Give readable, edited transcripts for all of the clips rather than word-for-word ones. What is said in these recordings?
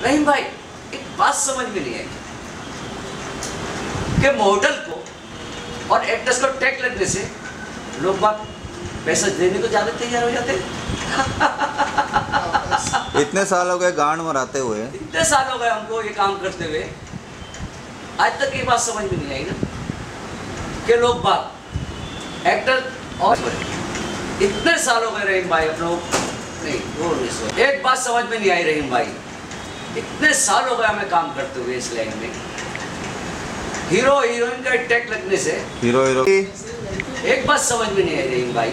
रहीम भाई एक बात समझ में नहीं आई कि मॉडल को और एक्ट्रेस को टैग लगने से लोग बात पैसा देने को ज्यादा तैयार हो जाते हैं। इतने साल हो गए गांड मराते हुए, इतने साल हो गए हमको ये काम करते हुए, आज तक ये बात समझ में नहीं आई ना कि लोग बात एक्टर और इतने साल हो गए रहीम भाई अपने नहीं वो नहीं एक बात समझ में नहीं आई रहीम भाई, इतने साल हो गए हमें काम करते हुए इस लाइन में, हीरो हीरोइन का टैग लगने से हीरो एक बात समझ में नहीं आई रहीम भाई,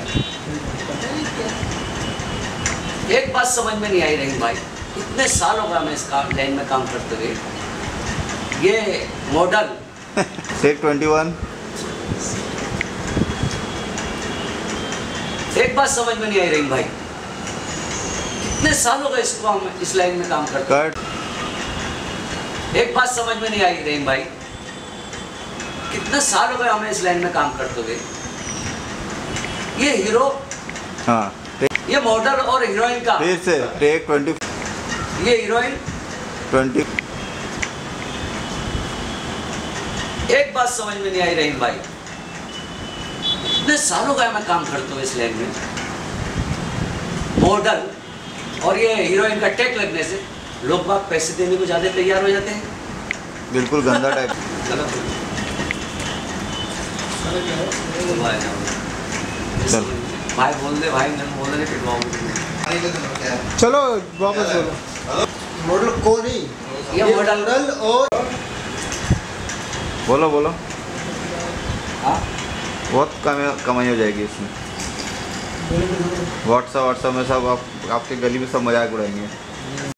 एक बात समझ में नहीं आई रहीम भाई, इतने साल हो गए हमें इस लाइन में काम करते हुए, ये मॉडल टेक 21 एक बात समझ में नहीं आई रहीम भाई, इतने साल हो गए इसको हम इस लाइन में काम करते हैं, एक बात समझ में नहीं आई रहीम भाई, कितने साल हो गए हमें इस लाइन में काम करते हुए, ये हीरो हाँ ये मॉडल और हीरोइन का फिर से टेक 20 ये हीरोइन 20 एक बात समझ में नहीं आई रहीम भाई, इतने साल हो गए मैं काम करता हूँ इस लाइन में, मॉडल और ये हीरोइन का टैग लगने से लोग बाग पैसे देने को ज्यादा तैयार हो जाते हैं। बिल्कुल गंदा टाइप। चलो भाई बोल दे भाई, मैं बोल रहे पिटवाऊंगा। चलो वापस बोलो। मॉडल को नहीं, ये मॉडल और बोलो बोलो। हाँ बहुत कमाई हो जाएगी इसमें। व्हाट्सएप में सब आपके गली में सब मजाक उड़ाएंगे।